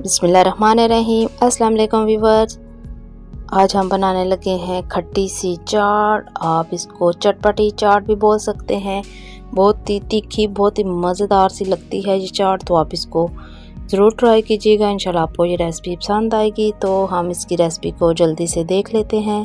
बिस्मिल्लाहिर्रहमानिर्रहीम। अस्सलाम वालेकुम व्यूअर्स। आज हम बनाने लगे हैं खट्टी सी चाट। आप इसको चटपटी चाट भी बोल सकते हैं। बहुत ही तीखी, बहुत ही मज़ेदार सी लगती है ये चाट, तो आप इसको ज़रूर ट्राई कीजिएगा। इंशाल्लाह आपको ये रेसिपी पसंद आएगी। तो हम इसकी रेसिपी को जल्दी से देख लेते हैं।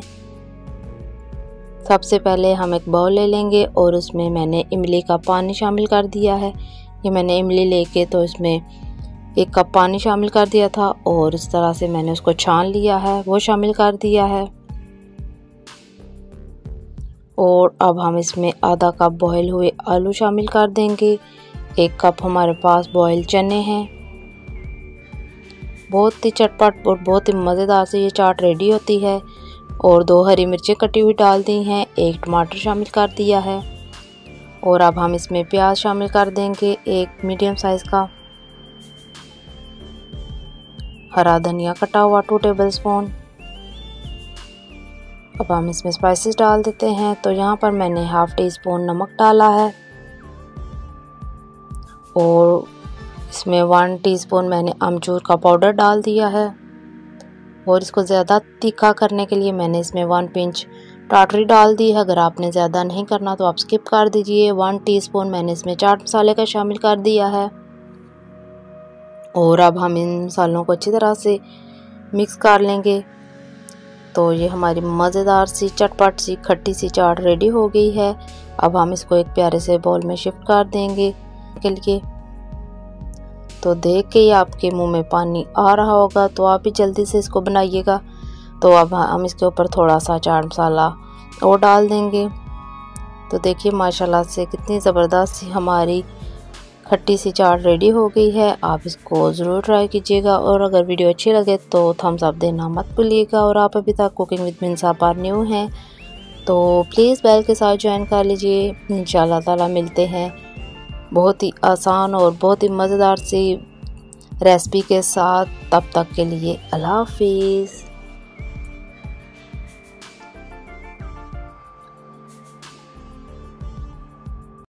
सबसे पहले हम एक बाउल ले लेंगे और उसमें मैंने इमली का पानी शामिल कर दिया है। ये मैंने इमली लेके तो इसमें 1 कप पानी शामिल कर दिया था और इस तरह से मैंने उसको छान लिया है, वो शामिल कर दिया है। और अब हम इसमें आधा कप बॉयल हुए आलू शामिल कर देंगे। 1 कप हमारे पास बॉयल चने हैं। बहुत ही चटपट और बहुत ही मज़ेदार से ये चाट रेडी होती है। और 2 हरी मिर्चें कटी हुई डाल दी हैं। 1 टमाटर शामिल कर दिया है। और अब हम इसमें प्याज शामिल कर देंगे, 1 मीडियम साइज़ का। हरा धनिया कटा हुआ 2 टेबल स्पून। अब हम इसमें स्पाइसेस डाल देते हैं। तो यहाँ पर मैंने ½ टी स्पून नमक डाला है और इसमें 1 टीस्पून मैंने अमचूर का पाउडर डाल दिया है। और इसको ज़्यादा तीखा करने के लिए मैंने इसमें 1 पिंच टाटरी डाल दी है। अगर आपने ज़्यादा नहीं करना तो आप स्किप कर दीजिए। 1 टीस्पून मैंने इसमें चाट मसाले का शामिल कर दिया है। और अब हम इन मसालों को अच्छी तरह से मिक्स कर लेंगे। तो ये हमारी मज़ेदार सी चटपट सी खट्टी सी चाट रेडी हो गई है। अब हम इसको एक प्यारे से बाउल में शिफ्ट कर देंगे के लिए। तो देख के ही आपके मुंह में पानी आ रहा होगा, तो आप भी जल्दी से इसको बनाइएगा। तो अब हम इसके ऊपर थोड़ा सा चाट मसाला और डाल देंगे। तो देखिए माशाल्लाह से कितनी ज़बरदस्त सी हमारी खट्टी सी चाट रेडी हो गई है। आप इसको ज़रूर ट्राई कीजिएगा। और अगर वीडियो अच्छी लगे तो थम्स अप देना मत भूलिएगा। और आप अभी तक कुकिंग विद मिन्सा पर न्यू हैं तो प्लीज़ बेल के साथ ज्वाइन कर लीजिए। इंशाल्लाह ताला मिलते हैं बहुत ही आसान और बहुत ही मज़ेदार सी रेसिपी के साथ। तब तक के लिए अल्लाह हाफिज़।